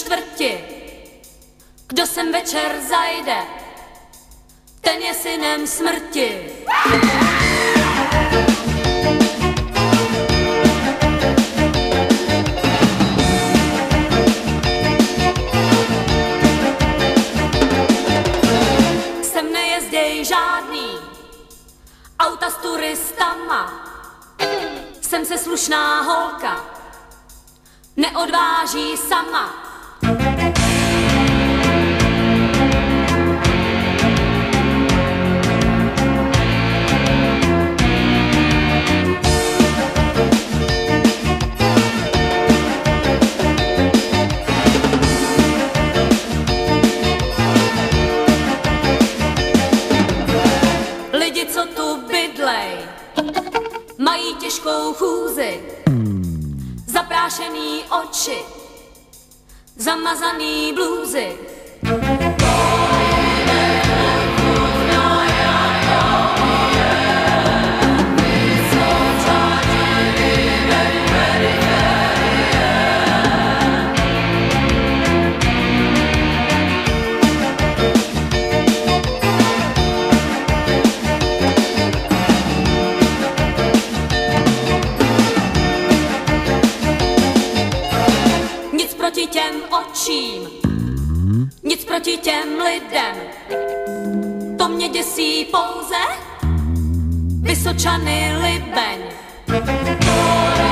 čtvrti. Kdo sem večer zajde, ten je synem smrti. Sem nejezděj žádný auta s turistama. Jsem se slušná holka, neodváží sama. Lidi, co tu bydlej, mají těžkou chůzi, zaprášený oči, zamazaný blůzy. Proti těm očím, nic proti těm lidem, to mě děsí pouze Vysočany Libeň.